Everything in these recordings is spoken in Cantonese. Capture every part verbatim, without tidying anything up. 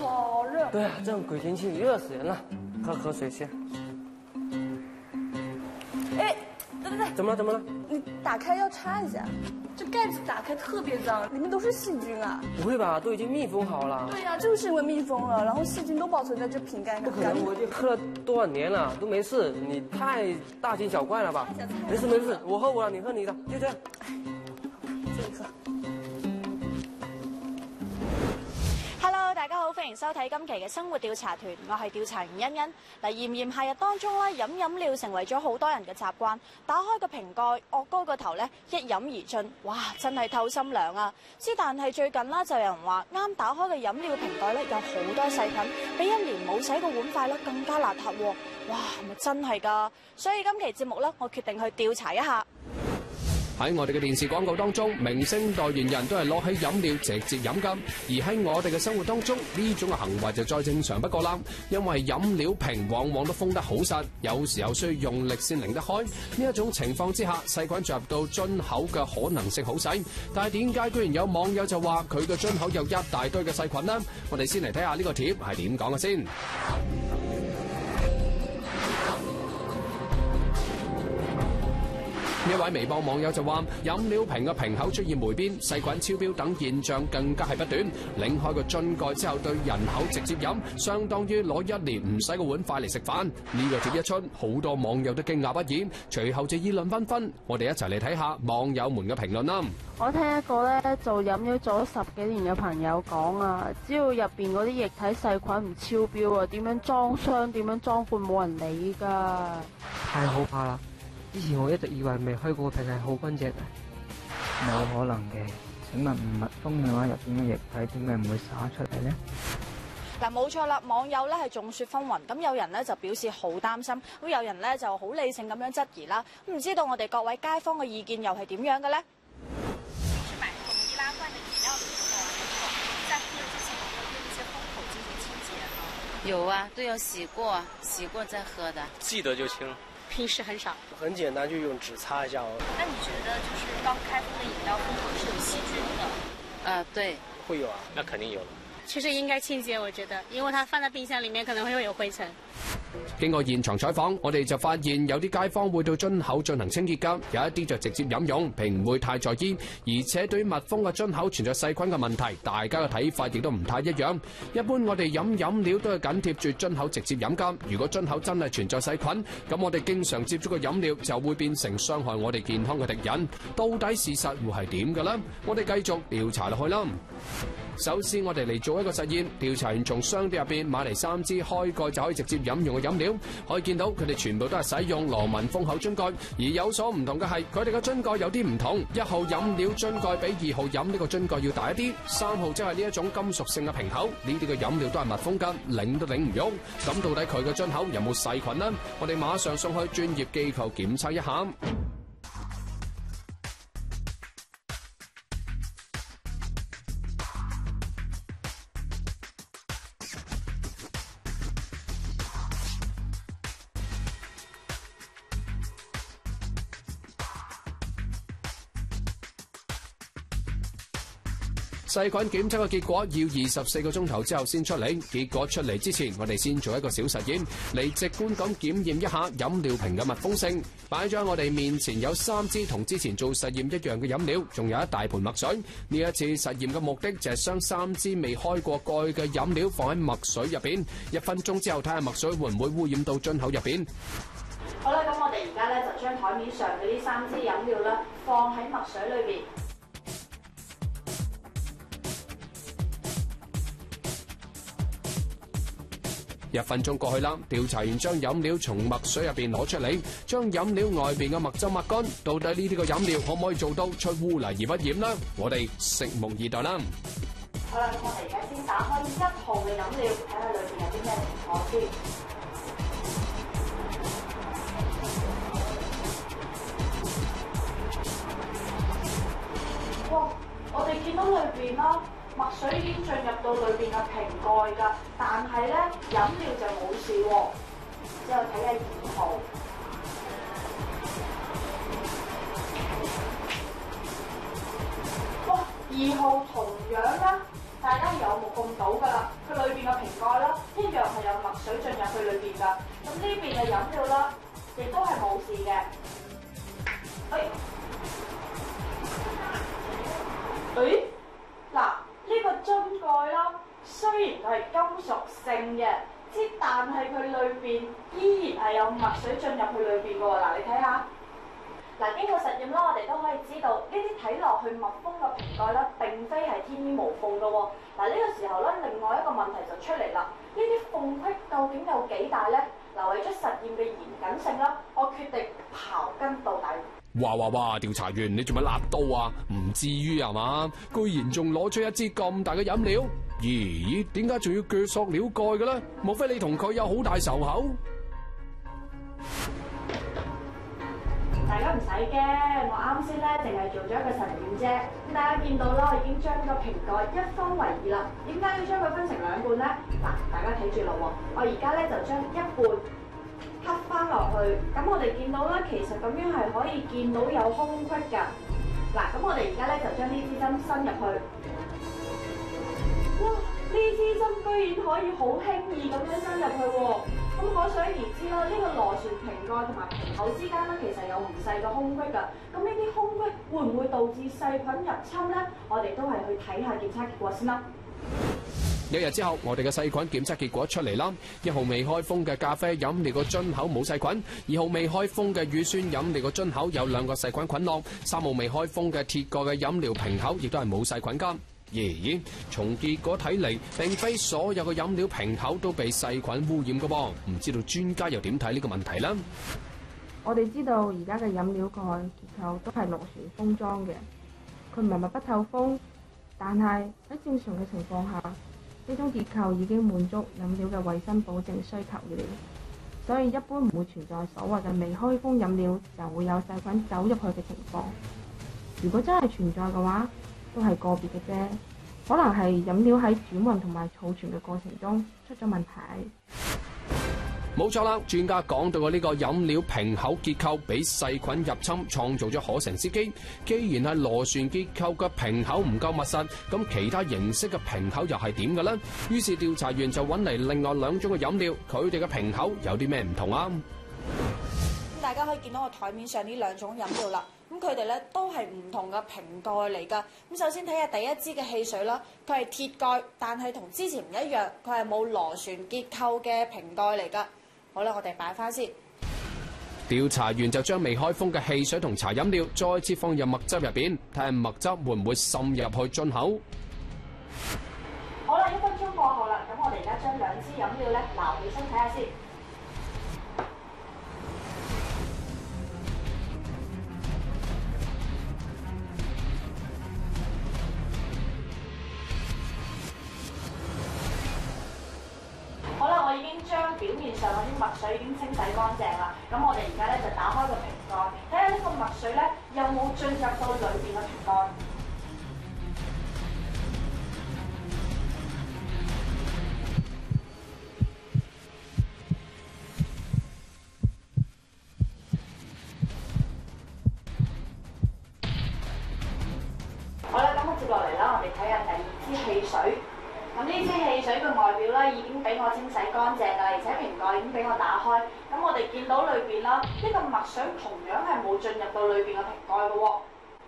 好热。 对啊，这种鬼天气热死人了，喝喝水先。 哎，等等等， 怎么了？怎么了？ 你打开要擦一下，这盖子打开特别脏，里面都是细菌啊。 不会吧？都已经密封好了。 对呀、啊，就是因为密封了，然后细菌都保存在这瓶盖上。 不可能，我已经喝了多少年了都没事，你太大惊小怪了吧？没事没事，我喝我的，你喝你的，就这样。这里喝。 Hello， 大家好，歡迎收睇今期嘅生活調查團，我係調查員欣欣。嗱，炎炎夏日當中咧，飲飲料成為咗好多人嘅習慣。打開個瓶蓋，岳高個頭咧，一飲而盡，哇，真係透心涼啊！之但係最近啦，就有人話啱打開嘅飲料瓶蓋咧，有好多細菌，比一年冇洗過碗筷咧更加邋遢喎！哇，係咪真係㗎？所以今期節目咧，我決定去調查一下。 喺我哋嘅電視廣告當中，明星代言人都係攞起飲料直接飲㗎，而喺我哋嘅生活當中，呢種嘅行為就再正常不過啦。因為飲料瓶往往都封得好實，有時候需要用力先擰得開。呢一種情況之下，細菌進入到樽口嘅可能性好細。但係點解居然有網友就話佢嘅樽口有一大堆嘅細菌呢？我哋先嚟睇下呢個貼係點講嘅先。一位微博網友就話：飲料瓶嘅瓶口出現霉邊、細菌超標等現象更加係不斷。擰開個樽蓋之後對人口直接飲，相當於攞一年唔洗個碗筷嚟食飯。呢個貼一出，好多網友都驚訝不已，隨後就議論紛紛。我哋一齊嚟睇下網友們嘅評論啦。 我聽一個咧做飲料做咗十幾年嘅朋友講啊，只要入邊嗰啲液體細菌唔超標啊，點樣裝箱、點樣裝罐冇人理㗎。 太可怕啦！之前我一直以為未開過個瓶係好乾淨嘅， 冇可能嘅。請問唔密封嘅話，入邊嘅液體點解唔會灑出嚟呢？ 嗱，冇錯啦，網友咧係眾說紛紜，咁有人咧就表示好擔心，咁有人咧就好理性咁樣質疑啦。咁唔知道我哋各位街坊嘅意見又係點樣嘅咧？是買這種易拉罐的飲料的時候，在喝之前會用一些封口進行清潔嗎？ 有啊，都要洗過，洗過再喝的。 記得就清。 平時很少， 很簡單，就用紙擦一下哦。 那你覺得就是剛開封的飲料封口是有細菌的？ 啊，對， 會有啊， 那肯定有。 其實應該清潔，我覺得，因為它放在冰箱裡面可能會有灰塵。 經過現場採訪，我哋就發現有啲街坊會到樽口進行清潔㗎，有一啲就直接飲用，並唔會太在意。而且對於密封嘅樽口存在細菌嘅問題，大家嘅睇法亦都唔太一樣。一般我哋飲飲料都係緊貼住樽口直接飲㗎。如果樽口真係存在細菌，咁我哋經常接觸嘅飲料就會變成傷害我哋健康嘅敵人。到底事實會係點㗎呢？我哋繼續調查落去啦。首先，我哋嚟做一個實驗，調查員從商店入邊買嚟三支開蓋就可以直接飲用嘅飲料，可以見到佢哋全部都係使用羅文封口樽蓋，而有所唔同嘅係佢哋嘅樽蓋有啲唔同。一號飲料樽蓋比二號飲呢個樽蓋要大一啲，三號即係呢一種金屬性嘅瓶口，呢啲嘅飲料都係密封㗎，擰都擰唔喐。咁到底佢嘅樽口有冇細菌呢？我哋馬上送去專業機構檢測一下。細菌檢測嘅結果要二十四個鐘頭之後先出嚟，結果出嚟之前，我哋先做一個小實驗，嚟直觀咁檢驗一下飲料瓶嘅密封性。擺咗喺我哋面前有三支同之前做實驗一樣嘅飲料，仲有一大盆墨水。呢一次實驗嘅目的就係將三支未開過蓋嘅飲料放喺墨水入邊，一分鐘之後睇下墨水會唔會污染到樽口入邊。 好啦，咁我哋而家咧就將台面上嘅呢三支飲料啦放喺墨水裏邊。 一分鐘過去啦，調查員將飲料從墨水入邊攞出嚟，將飲料外邊嘅墨汁抹乾。到底呢啲個飲料可唔可以做到出污泥而不染呢？我哋拭目以待啦。 好啦，咁我哋而家先打開一號嘅飲料，睇下裏邊有啲咩情況先。哇！我哋見到裏邊啦。墨水已經進入到裏邊嘅瓶蓋㗎，但係咧飲料就冇事喎。之後睇下二號，哇！二號同樣啦，但係大家有目共睹㗎啦，佢裏邊嘅瓶蓋啦，一樣係有墨水進入去裏邊㗎。咁呢邊嘅飲料啦，亦都係冇事嘅。哎，誒，嗱，呢個樽蓋啦，雖然佢係金屬性嘅，之但係佢裏邊依然係有墨水進入去裏邊㗎喎。嗱，你睇下。嗱，經過實驗啦，我哋都可以知道呢啲睇落去密封嘅瓶蓋咧，並非係天衣無縫嘅喎。嗱，呢個時候咧，另外一個問題就出嚟啦。呢啲縫隙究竟有幾大咧？嗱，為咗實驗嘅嚴謹性啦，我決定刨根到底。 哇哇哇！調查員，你做乜辣刀啊？唔至於係嘛？居然仲攞出一支咁大嘅飲料？咦？點解仲要鋸塑料蓋嘅咧？莫非你同佢有好大仇口？ 大家唔使驚，我啱先咧淨係做咗一個實驗啫。咁大家見到啦，我已經將個瓶蓋一分為二啦。點解要將佢分成兩半咧？嗱，大家睇住咯喎，我而家咧就將一半揩翻落去。咁我哋見到啦，其實咁樣係可以見到有空隙㗎。嗱，咁我哋而家咧就將呢支針伸入去。哇！呢支針居然可以好輕易咁樣伸入去喎。咁可想而知啦，呢、這個螺旋瓶蓋同埋瓶口之間咧，其實有唔細嘅空隙㗎。咁呢啲空隙會唔會導致細菌入侵咧？我哋都係去睇下檢測結果先啦。 一日之後，我哋嘅細菌檢測結果出嚟啦。一號未開封嘅咖啡飲料個樽口冇細菌，二號未開封嘅乳酸飲料個樽口有兩個細菌菌落，三號未開封嘅鐵蓋嘅飲料瓶口亦都係冇細菌㗎。咦？從結果睇嚟，並非所有嘅飲料瓶口都被細菌污染嘅噃，唔知道專家又點睇呢個問題啦？ 我哋知道而家嘅飲料蓋結構都係螺旋封裝嘅，佢唔係密不透風，但係喺正常嘅情況下，呢種結構已經滿足飲料嘅衛生保證需求嘅，所以一般唔會存在所謂嘅未開封飲料就會有細菌走入去嘅情況。如果真係存在嘅話，都係個別嘅啫，可能係飲料喺轉運同埋儲存嘅過程中出咗問題。 冇錯啦，專家講到嘅呢個飲料瓶口結構俾細菌入侵，創造咗可乘之機。既然係螺旋結構嘅瓶口唔夠密實，咁其他形式嘅瓶口又係點嘅呢？於是調查員就揾嚟另外兩種嘅飲料，佢哋嘅瓶口有啲咩唔同啊？ 咁大家可以見到我台面上呢兩種飲料啦。咁佢哋咧都係唔同嘅瓶蓋嚟㗎。咁首先睇下第一支嘅汽水啦，佢係鐵蓋，但係同之前唔一樣，佢係冇螺旋結構嘅瓶蓋嚟㗎。好啦，我哋擺翻先。 調查員就將未開封嘅汽水同茶飲料再次放入墨汁入邊，睇下墨汁會唔會滲入去樽口。 好啦，一分鐘過後啦，咁我哋而家將兩支飲料咧撈起身睇下先。好啦，我已經將表面上嗰啲墨水已經清洗乾淨啦。咁我哋而家咧就打開個瓶蓋，睇下呢個墨水咧有冇進入到裏邊嘅瓶蓋。好啦，咁我接落嚟啦，我哋睇下第二支汽水。咁呢支汽水嘅外表咧已經俾我清洗乾淨啦，而且瓶蓋已經俾我打開。咁我哋見到裏邊啦，呢個墨水同樣係冇進入到裏邊嘅瓶蓋嘅喎。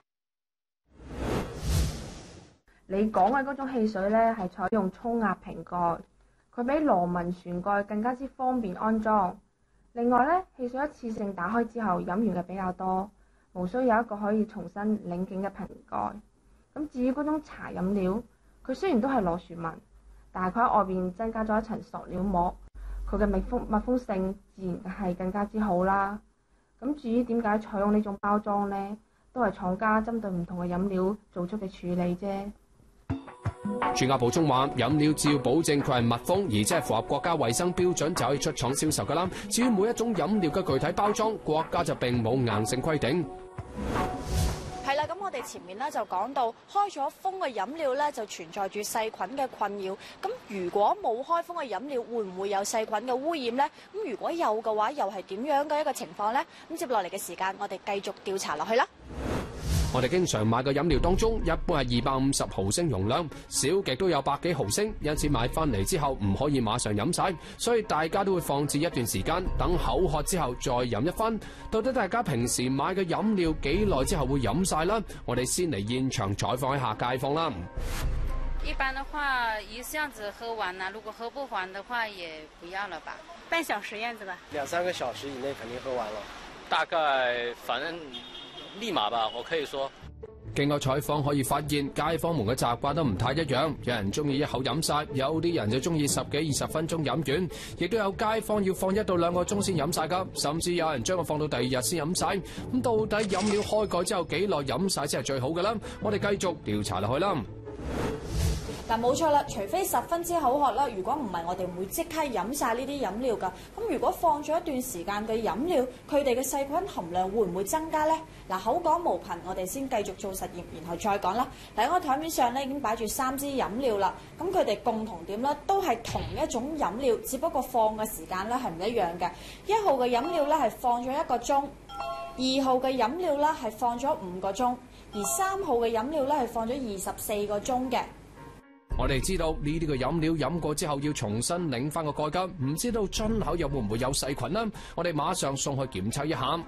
你講嘅嗰種汽水咧係採用沖壓瓶蓋，佢比螺紋旋蓋更加之方便安裝。另外咧，汽水一次性打開之後飲完嘅比較多，無需有一個可以重新擰緊嘅瓶蓋。咁至於嗰種茶飲料，佢雖然都係螺旋紋，但係佢喺外邊增加咗一層塑料膜，佢嘅密封密封性自然係更加之好啦。咁至於點解採用呢種包裝呢？都係廠家針對唔同嘅飲料做出嘅處理啫。 專家補充話，飲料只要保證佢係密封，而且係符合國家衛生標準，就可以出廠銷售㗎啦。至於每一種飲料嘅具體包裝，國家就並冇硬性規定。 係啦，咁我哋前面咧就講到開咗封嘅飲料咧就存在住細菌嘅困擾。咁如果冇開封嘅飲料，會唔會有細菌嘅污染呢？咁如果有嘅話，又係點樣嘅一個情況呢？咁接落嚟嘅時間，我哋繼續調查落去啦。 我哋經常買嘅飲料當中，一般係二百五十毫升容量，少極都有百幾毫升，因此買翻嚟之後唔可以馬上飲晒，所以大家都會放置一段時間，等口渴之後再飲一分。到底大家平時買嘅飲料幾耐之後會飲晒啦？我哋先嚟現場採訪一下街坊啦。 一般的話，一下子喝完啦，如果喝不完的話，也不要了吧。 半小時樣子吧。 兩三個小時以內肯定喝完了。 大概反正立馬吧，我可以說。 經過採訪可以發現，街坊們嘅習慣都唔太一樣，有人中意一口飲晒，有啲人就中意十幾二十分鐘飲完，亦都有街坊要放一到兩個鐘先飲晒㗎，甚至有人將佢放到第二日先飲晒。咁到底飲料開蓋之後幾耐飲晒先係最好嘅啦？我哋繼續調查落去啦。 嗱，冇錯啦，除非十分之口渴啦，如果唔係，我哋唔會即刻飲晒呢啲飲料㗎。咁如果放咗一段時間嘅飲料，佢哋嘅細菌含量會唔會增加呢？嗱，口講無憑，我哋先繼續做實驗，然後再講啦。喺我台面上咧已經擺住三支飲料啦，咁佢哋共同點咧都係同一種飲料，只不過放嘅時間咧係唔一樣嘅。一號嘅飲料咧係放咗一個鐘，二號嘅飲料咧係放咗五個鐘，而三號嘅飲料咧係放咗二十四個鐘嘅。 我哋知道呢啲嘅飲料飲過之後要重新擰翻個蓋㗎，唔知道樽口又會唔會有細菌呢？我哋馬上送去檢測一下。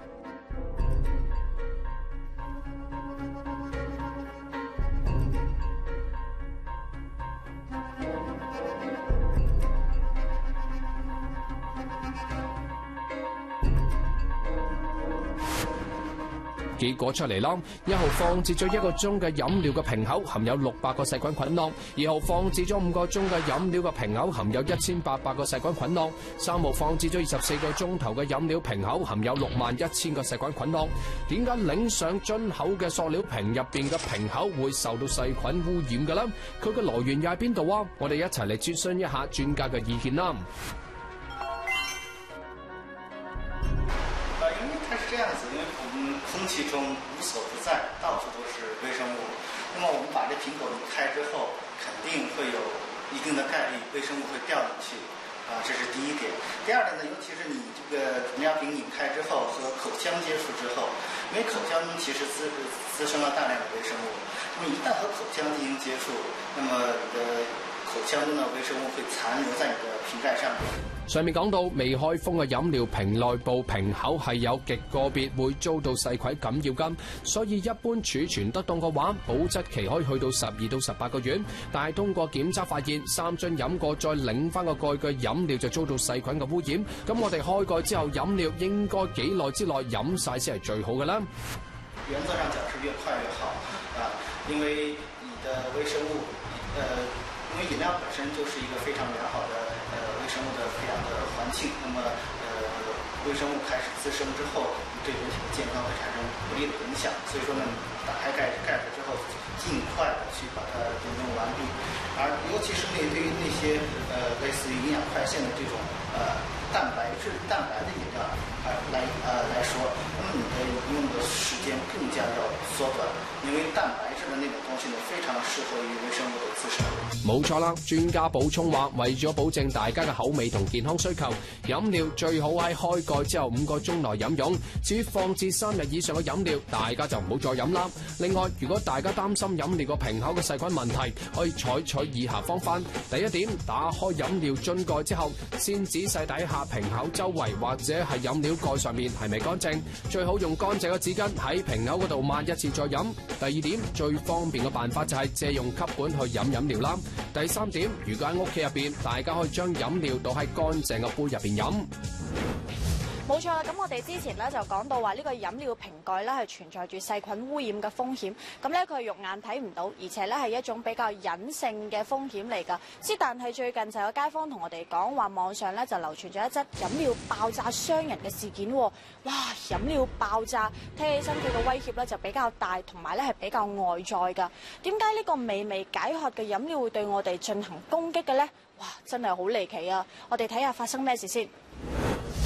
結果出嚟啦，一號放置咗一個鐘嘅飲料嘅瓶口含有六百個細菌菌落，二號放置咗五個鐘嘅飲料嘅瓶口含有一千八百個細菌菌落，三號放置咗二十四個鐘頭嘅飲料瓶口含有六萬一千個細菌菌落。點解擰上樽口嘅塑料瓶入邊嘅瓶口會受到細菌污染嘅呢？佢嘅來源又喺邊度啊？我哋一齊嚟諮詢一下專家嘅意見啦。 這樣子，因為我們空氣中無所不在，到處都是微生物。那麼我們把這瓶口一開之後，肯定會有一定的概率微生物會掉進去，啊，這是第一點。第二點呢，尤其是你這個飲料瓶擰開之後和口腔接觸之後，因為口腔中其實滋滋生了大量的微生物，那麼一旦和口腔進行接觸，那麼你的口腔中的微生物會殘留在你的瓶蓋上面。 上面講到未開封嘅飲料瓶內部瓶口係有極個別會遭到細菌感染㗎，所以一般儲存得當嘅話，保質期可以去到十二到十八個月。但係通過檢測發現，三樽飲過再擰翻個蓋嘅飲料就遭到細菌嘅污染。咁我哋開蓋之後，飲料應該幾耐之內飲晒先係最好嘅啦？ 原則上講是越快越好啊，因為你的微生物，呃，因為飲料本身就是一個非常良好的呃微生物的培養的環境，那麼呃微生物開始滋生之後，對人體的健康會產生不利的影響，所以說呢，你打開蓋蓋子之後，盡快的去把它飲用完畢，而尤其是對於那些呃類似於營養快線的這種呃蛋白質蛋白的飲料啊來呃來說，那麼你的飲用的時間更加要縮短，因為蛋白質的那種東西呢，非常適合於微生物的滋生。 冇錯啦，專家補充話，為咗保證大家嘅口味同健康需求，飲料最好喺開蓋之後五個鐘內飲用。至於放置三日以上嘅飲料，大家就唔好再飲啦。另外，如果大家擔心飲料個瓶口嘅細菌問題，可以採取以下方法。第一點，打開飲料樽蓋之後，先仔細睇下瓶口周圍或者係飲料蓋上面係咪乾淨，最好用乾淨嘅紙巾喺瓶口嗰度抹一次再飲。第二點，最方便嘅辦法就係借用吸管去飲飲料啦。第三點，如果喺屋企入邊，大家可以將飲料倒喺乾淨嘅杯入邊飲。 冇錯啦，咁我哋之前咧就講到話呢個飲料瓶蓋咧係存在住細菌污染嘅風險，咁咧佢係肉眼睇唔到，而且咧係一種比較隱性嘅風險嚟㗎。之但係最近就有街坊同我哋講話，網上咧就流傳咗一則飲料爆炸傷人嘅事件喎。哇！飲料爆炸，聽起身佢嘅威脅咧就比較大，同埋咧係比較外在㗎。點解呢個微微解渴嘅飲料會對我哋進行攻擊嘅咧？哇！真係好離奇啊！我哋睇下發生咩事先。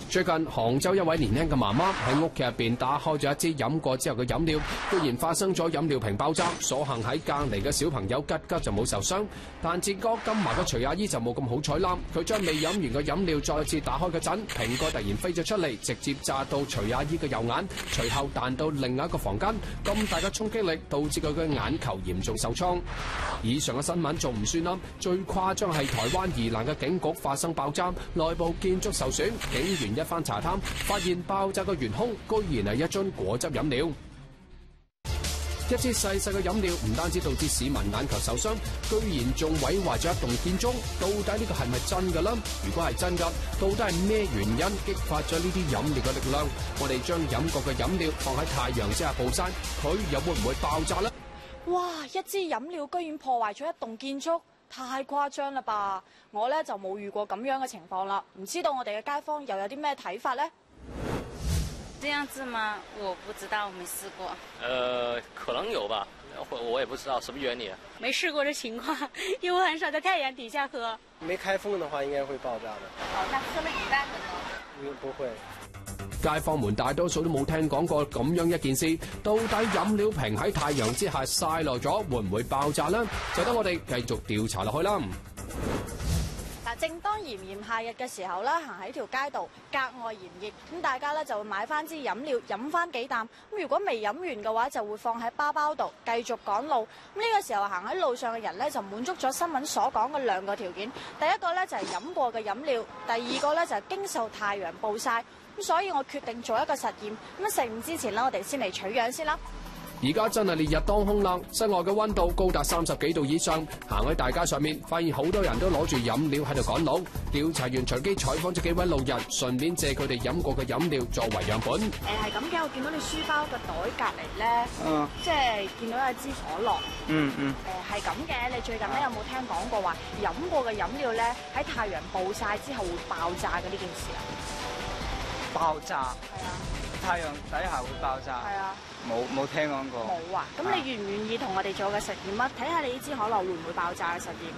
最近杭州一位年輕嘅媽媽喺屋企入邊打開咗一支飲過之後嘅飲料，居然發生咗飲料瓶爆炸，所幸喺隔離嘅小朋友吉吉就冇受傷，但浙江金華嘅徐阿姨就冇咁好彩啦。佢將未飲完嘅飲料再次打開嗰陣，瓶蓋突然飛咗出嚟，直接炸到徐阿姨嘅右眼，隨後彈到另外一個房間，咁大嘅衝擊力導致佢嘅眼球嚴重受創。以上嘅新聞仲唔算啦，最誇張係台灣宜蘭嘅警局發生爆炸，內部建築受損，警員一番查探，發現爆炸嘅元兇居然係一樽果汁飲料。一支細細嘅飲料唔單止導致市民眼球受傷，居然仲毀壞咗一棟建築。到底呢個係咪真㗎啦？如果係真㗎，到底係咩原因激發咗呢啲飲料嘅力量？我哋將飲過嘅飲料放喺太陽之下暴曬，佢又會唔會爆炸呢？ 哇！一支飲料居然破壞咗一棟建築，太誇張啦吧！我咧就冇遇過咁樣嘅情況啦，唔知道我哋嘅街坊又有啲咩睇法呢？ 這樣子嗎？我不知道，我沒試過。 呃，可能有吧，我我也不知道什麼原理。 沒試過這情況，因為我很少在太陽底下喝。 沒開封的話，應該會爆炸的。 哦，那喝了一半的呢？ 應不會。 街坊們大多數都冇聽講過咁樣一件事，到底飲料瓶喺太陽之下曬耐咗會唔會爆炸呢？就等我哋繼續調查落去啦。 嗱，正當炎炎夏日嘅時候咧，行喺條街度格外炎熱，咁大家咧就會買翻支飲料飲翻幾啖。咁如果未飲完嘅話，就會放喺包包度繼續趕路。咁呢個時候行喺路上嘅人咧，就滿足咗新聞所講嘅兩個條件。第一個咧就係飲過嘅飲料，第二個咧就係經受太陽暴曬。咁所以我決定做一個實驗。咁食午之前咧，我哋先嚟取樣先啦。 而家真係烈日當空啦，室外嘅溫度高達三十幾度以上，行喺大街上面，發現好多人都攞住飲料喺度趕路。調查員隨機採訪咗幾位路人，順便借佢哋飲過嘅飲料作為樣本。 誒係咁嘅，我見到你書包個袋隔離咧， 嗯， 即係見到有支可樂。 嗯嗯。 誒係咁嘅，你最近咧有冇聽講過話飲過嘅飲料咧喺太陽暴曬之後會爆炸嘅呢件事啊？ 爆炸？ 係啊。 太陽底下會爆炸？ 係啊。 冇冇聽講過。 冇啊！咁你願唔願意同我哋做個實驗啊？睇下你呢支可樂會唔會爆炸嘅實驗。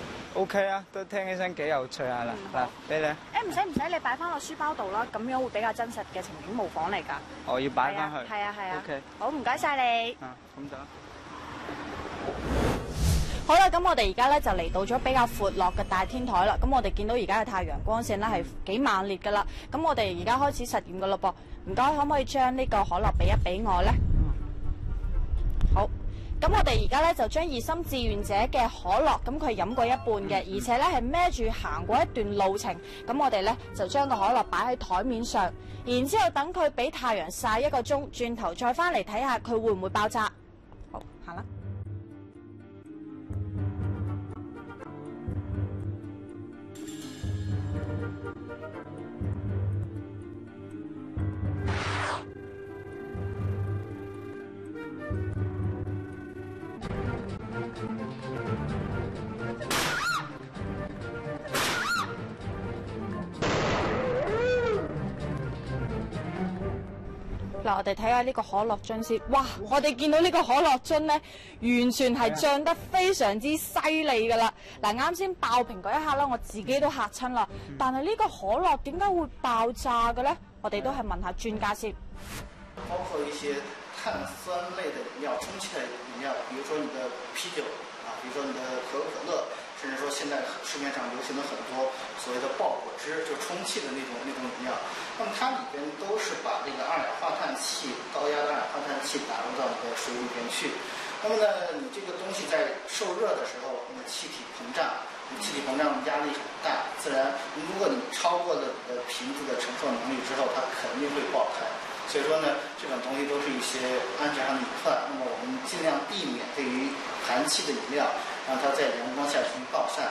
O K 啊，都聽起身幾有趣啊！啦，嗱，俾你。誒唔使唔使，你擺翻落書包度啦，咁樣會比較真實嘅情景模仿嚟㗎。 我要擺翻去。 係啊係啊。 O K。 好，唔該晒你。 啊，咁就。 好啦，咁我哋而家咧就嚟到咗比較闊落嘅大天台啦。咁我哋見到而家嘅太陽光線咧係幾猛烈㗎啦。咁我哋而家開始實驗㗎咯噃。唔該，可唔可以將呢個可樂俾一俾我咧？好。咁我哋而家咧就將熱心志願者嘅可樂，咁佢飲過一半嘅，而且咧係孭住行過一段路程。咁我哋咧就將個可樂擺喺台面上，然之後等佢俾太陽曬一個鐘，轉頭再翻嚟睇下佢會唔會爆炸。好，行啦。嗱，我哋睇下呢個可樂樽先。哇！我哋見到呢個可樂樽咧，完全係漲得非常之犀利㗎啦。嗱，啱先爆瓶嗰一刻啦，我自己都嚇親啦。但係呢個可樂點解會爆炸嘅咧？我哋都係問下專家先。 包括一些碳酸類的飲料、充氣的飲料，比如說你的啤酒啊，比如說你的可口可樂，甚至說現在市面上流行的很多所謂的爆果汁，就充氣的那種那種飲料。那麼它裡邊都是把這個二氧化碳氣、高壓的二氧化碳氣打入到你的水裡邊去。那麼呢，你這個東西在受熱的時候，那麼氣體膨脹，氣體膨脹壓力很大，自然如果你超過了你的瓶子的承受能力之後，它肯定會爆開。所以說呢，這種東西都是一些安全上的隱患。那麼我們盡量避免對於含氣的飲料，讓它在陽光下去暴曬。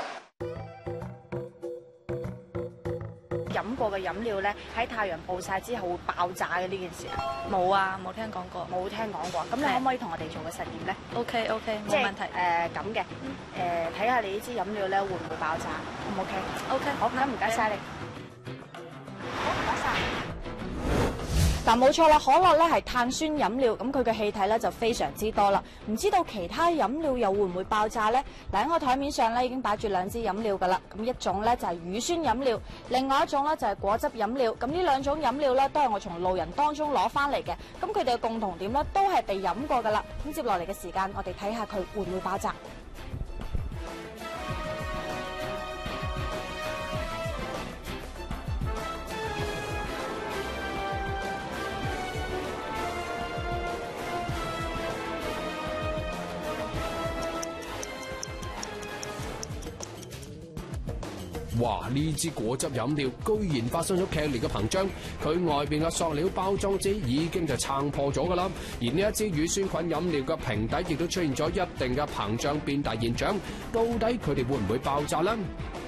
飲過嘅飲料咧，喺太陽暴曬之後會爆炸嘅呢件事啊？ 冇啊，冇聽講過， 冇聽講過。咁你可唔可以同我哋做個實驗咧 ？OK OK，冇問題。 誒咁嘅，誒睇下你呢支飲料咧會唔會爆炸？好唔 OK？OK，好，咁唔該晒你。好，唔該晒。 嗱，冇錯啦，可樂咧係碳酸飲料，咁佢嘅氣體咧就非常之多啦。唔知道其他飲料又會唔會爆炸呢？嗱，喺我台面上咧已經擺住兩支飲料㗎啦。咁一種咧就係乳酸飲料，另外一種咧就係果汁飲料。咁呢兩種飲料咧都係我從路人當中攞翻嚟嘅。咁佢哋嘅共同點咧都係被飲過㗎啦。咁接落嚟嘅時間，我哋睇下佢會唔會爆炸。 哇！呢支果汁飲料居然發生咗劇烈嘅膨脹，佢外邊嘅塑料包裝紙已經就撐破咗㗎啦。而呢一支乳酸菌飲料嘅瓶底亦都出現咗一定嘅膨脹變大現象，到底佢哋會唔會爆炸呢？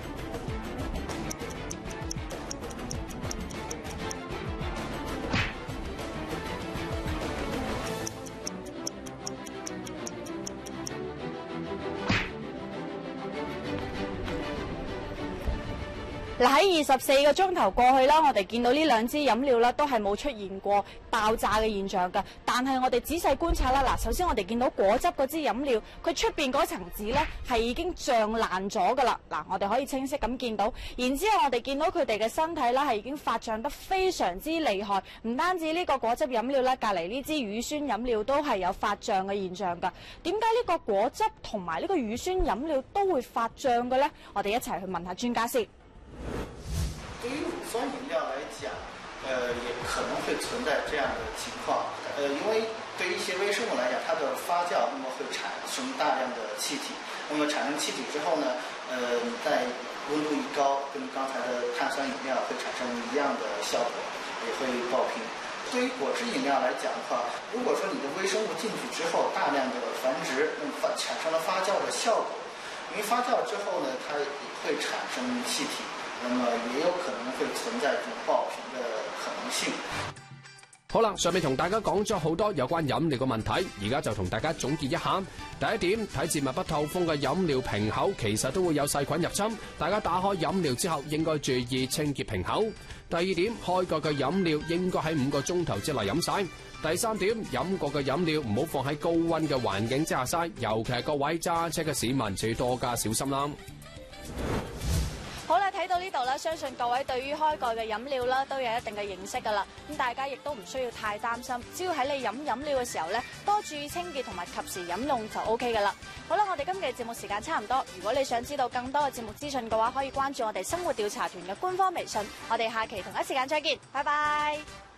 嗱，喺二十四個鐘頭過去啦，我哋見到呢兩支飲料啦，都係冇出現過爆炸嘅現象㗎。但係我哋仔細觀察啦，嗱，首先我哋見到果汁嗰支飲料，佢出邊嗰層紙咧係已經脹爛咗㗎啦。嗱，我哋可以清晰咁見到。然之後我哋見到佢哋嘅身體啦係已經發脹得非常之厲害。唔單止呢個果汁飲料咧，隔離呢支乳酸飲料都係有發脹嘅現象㗎。點解呢個果汁同埋呢個乳酸飲料都會發脹嘅咧？我哋一齊去問下專家先。 对于乳酸饮料来讲，呃，也可能会存在这样的情况。呃，因为对于一些微生物来讲，它的发酵那么会产生大量的气体，那么产生气体之后呢，呃，在温度一高，跟刚才的碳酸饮料会产生一样的效果，也会爆瓶。对于果汁饮料来讲的话，如果说你的微生物进去之后大量的繁殖，那么发产生了发酵的效果，因为发酵之后呢，它也会產生氣體，那麼也有可能會存在這種爆瓶的可能性。 好啦，上面同大家講咗好多有關飲料嘅問題，而家就同大家總結一下。第一點，睇似密不透風嘅飲料瓶口，其實都會有細菌入侵，大家打開飲料之後應該注意清潔瓶口。第二點，開蓋嘅飲料應該喺五個鐘頭之內飲晒。第三點，飲過嘅飲料唔好放喺高溫嘅環境之下曬，尤其係各位揸車嘅市民就要多加小心啦。 好啦，睇到呢度咧，相信各位對於開蓋嘅飲料啦都有一定嘅認識㗎啦。咁大家亦都唔需要太擔心，只要喺你飲飲料嘅時候咧，多注意清潔同埋及時飲用就 O K 㗎啦。好啦，我哋今期節目時間差唔多。如果你想知道更多嘅節目資訊嘅話，可以關注我哋生活調查團嘅官方微信。我哋下期同一時間再見，拜拜。